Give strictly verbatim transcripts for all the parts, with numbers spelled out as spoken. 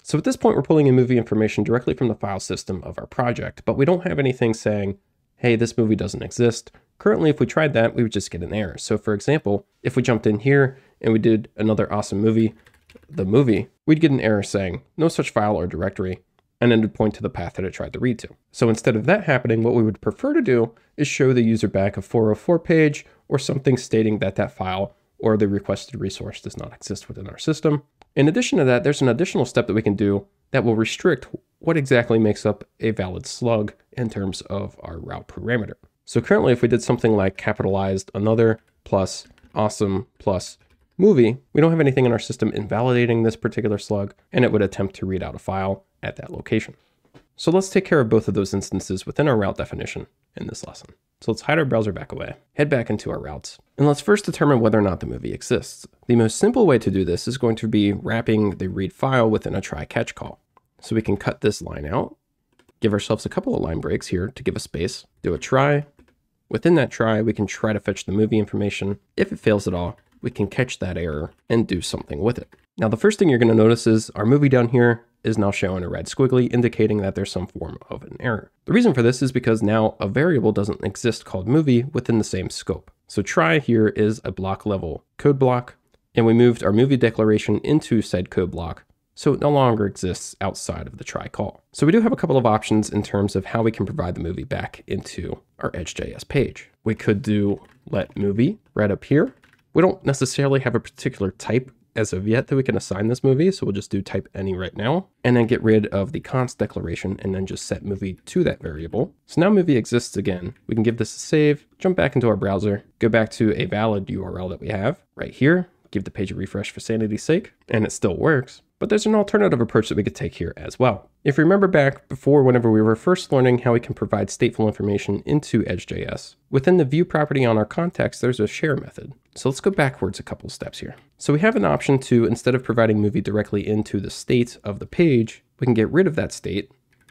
So at this point, we're pulling in movie information directly from the file system of our project, but we don't have anything saying, hey, this movie doesn't exist. Currently, if we tried that, we would just get an error. So for example, if we jumped in here and we did another awesome movie, the movie, we'd get an error saying no such file or directory, and then it'd point to the path that it tried to read to. So instead of that happening, what we would prefer to do is show the user back a four oh four page or something stating that that file or the requested resource does not exist within our system. In addition to that, there's an additional step that we can do that will restrict what exactly makes up a valid slug in terms of our route parameter. So currently, if we did something like capitalized another plus awesome plus movie, we don't have anything in our system invalidating this particular slug, and it would attempt to read out a file at that location. So let's take care of both of those instances within our route definition in this lesson. So let's hide our browser back away, head back into our routes, and let's first determine whether or not the movie exists. The most simple way to do this is going to be wrapping the read file within a try catch call. So we can cut this line out, give ourselves a couple of line breaks here to give a space, do a try. Within that try, we can try to fetch the movie information. If it fails at all, we can catch that error and do something with it. Now, the first thing you're going to notice is our movie down here is now showing a red squiggly, indicating that there's some form of an error. The reason for this is because now a variable doesn't exist called movie within the same scope. So try here is a block level code block, and we moved our movie declaration into said code block, so it no longer exists outside of the try call. So we do have a couple of options in terms of how we can provide the movie back into our edge dot J S page. We could do let movie right up here. We don't necessarily have a particular type as of yet that we can assign this movie, so we'll just do type any right now, and then get rid of the const declaration and then just set movie to that variable. So now movie exists again. We can give this a save, jump back into our browser, go back to a valid U R L that we have right here, give the page a refresh for sanity's sake, and it still works. But there's an alternative approach that we could take here as well. If you remember back before, whenever we were first learning how we can provide stateful information into edge dot J S, within the view property on our context, there's a share method. So let's go backwards a couple steps here. So we have an option to, instead of providing movie directly into the state of the page, we can get rid of that state,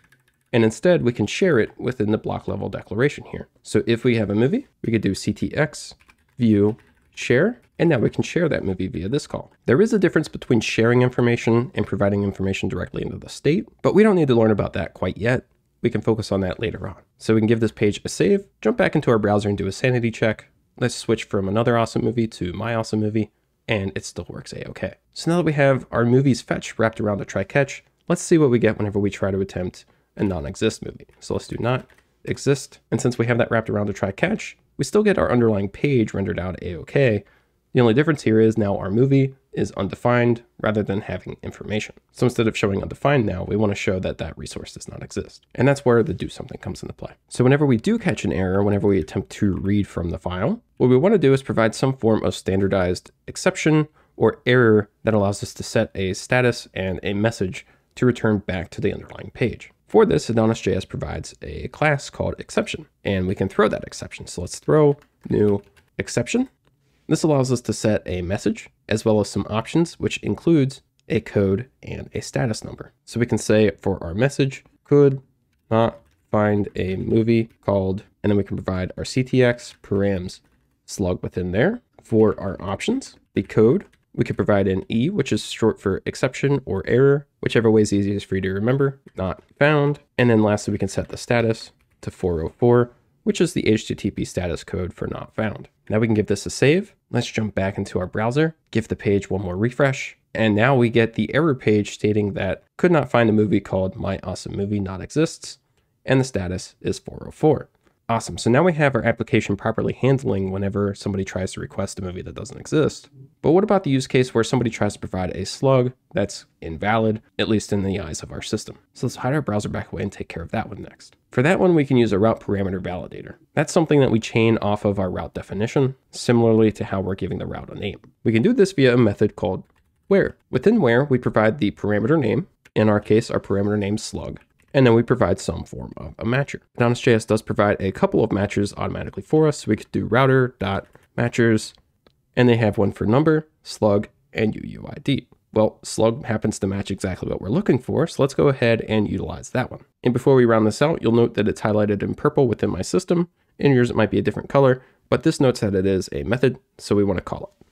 and instead we can share it within the block level declaration here. So if we have a movie, we could do ctx view share, and now we can share that movie via this call. There is a difference between sharing information and providing information directly into the state, but we don't need to learn about that quite yet. We can focus on that later on. So we can give this page a save, jump back into our browser and do a sanity check. Let's switch from another awesome movie to my awesome movie, and it still works a-okay. So now that we have our movies fetch wrapped around a try catch, let's see what we get whenever we try to attempt a non-exist movie. So let's do not exist. And since we have that wrapped around a try catch, we still get our underlying page rendered out a-okay. The only difference here is now our movie is undefined rather than having information. So instead of showing undefined now, we want to show that that resource does not exist. And that's where the do something comes into play. So whenever we do catch an error, whenever we attempt to read from the file, what we want to do is provide some form of standardized exception or error that allows us to set a status and a message to return back to the underlying page. For this, AdonisJS provides a class called exception, and we can throw that exception. So let's throw new exception. This allows us to set a message as well as some options, which includes a code and a status number. So we can say for our message, could not find a movie called, and then we can provide our ctx params slug within there. For our options, the code, we could provide an E, which is short for exception or error, whichever way is easiest for you to remember, not found. And then lastly, we can set the status to four oh four, which is the H T T P status code for not found. Now we can give this a save. Let's jump back into our browser, give the page one more refresh. And now we get the error page stating that could not find a movie called My Awesome Movie Not Exists. And the status is four oh four. Awesome. So now we have our application properly handling whenever somebody tries to request a movie that doesn't exist. But what about the use case where somebody tries to provide a slug that's invalid, at least in the eyes of our system? So let's hide our browser back away and take care of that one next. For that one, we can use a route parameter validator. That's something that we chain off of our route definition, similarly to how we're giving the route a name. We can do this via a method called where. Within where, we provide the parameter name, in our case, our parameter name slug, and then we provide some form of a matcher. AdonisJS does provide a couple of matchers automatically for us. So we could do router.matchers, and they have one for number, slug, and U U I D. Well, slug happens to match exactly what we're looking for, so let's go ahead and utilize that one. And before we round this out, you'll note that it's highlighted in purple within my system. In yours, it might be a different color, but this notes that it is a method, so we want to call it.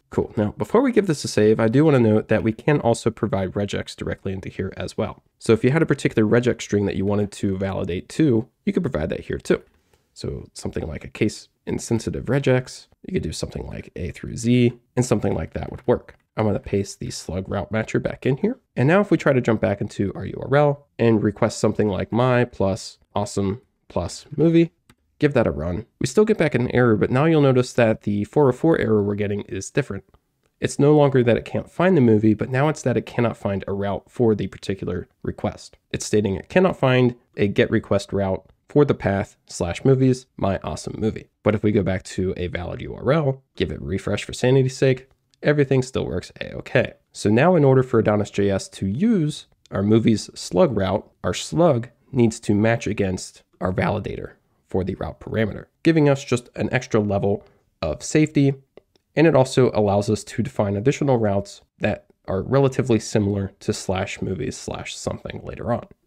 Cool. Now, before we give this a save, I do want to note that we can also provide regex directly into here as well. So if you had a particular regex string that you wanted to validate to, you could provide that here too. So something like a case insensitive regex, you could do something like A through Z, and something like that would work. I'm going to paste the slug route matcher back in here. And now if we try to jump back into our U R L and request something like my plus awesome plus movie, give that a run. We still get back an error, but now you'll notice that the four oh four error we're getting is different. It's no longer that it can't find the movie, but now it's that it cannot find a route for the particular request. It's stating it cannot find a get request route for the path slash movies, my awesome movie. But if we go back to a valid U R L, give it a refresh for sanity's sake, everything still works a-okay. So now in order for AdonisJS to use our movie's slug route, our slug needs to match against our validator for the route parameter, giving us just an extra level of safety. And it also allows us to define additional routes that are relatively similar to slash movies slash something later on.